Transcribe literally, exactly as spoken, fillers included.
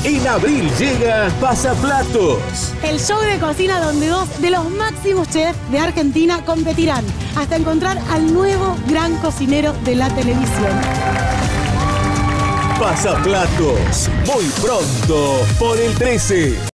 En abril llega Pasaplatos. El show de cocina donde dos de los máximos chefs de Argentina competirán hasta encontrar al nuevo gran cocinero de la televisión. Pasaplatos, muy pronto por el trece.